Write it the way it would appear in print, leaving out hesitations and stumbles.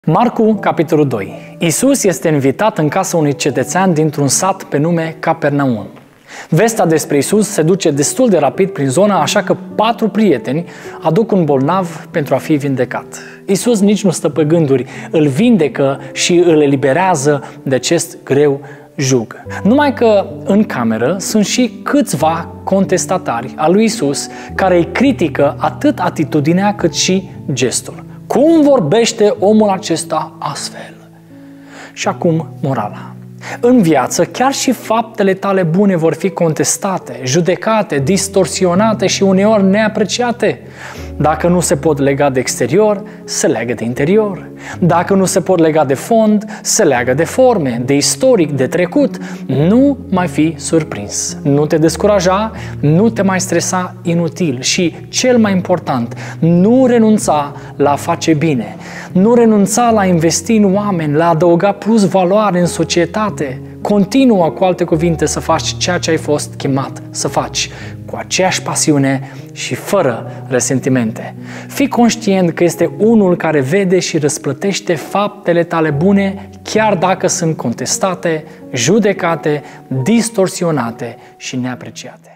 Marcu, capitolul 2. Iisus este invitat în casa unui cetățean dintr-un sat pe nume Capernaum. Vestea despre Iisus se duce destul de rapid prin zona, așa că 4 prieteni aduc un bolnav pentru a fi vindecat. Iisus nici nu stă pe gânduri, îl vindecă și îl eliberează de acest greu jug. Numai că în cameră sunt și câțiva contestatari al lui Iisus care îi critică atât atitudinea cât și gestul. Cum vorbește omul acesta astfel? Și acum morala. În viață, chiar și faptele tale bune vor fi contestate, judecate, distorsionate și uneori neapreciate. Dacă nu se pot lega de exterior, se leagă de interior. Dacă nu se pot lega de fond, se leagă de forme, de istoric, de trecut. Nu mai fi surprins. Nu te descuraja, nu te mai stresa inutil și, cel mai important, nu renunța la a face bine. Nu renunța la a investi în oameni, la a adăuga plus valoare în societate. Continuă, cu alte cuvinte, să faci ceea ce ai fost chemat să faci, cu aceeași pasiune și fără resentimente. Fii conștient că este unul care vede și răsplătește faptele tale bune, chiar dacă sunt contestate, judecate, distorsionate și neapreciate.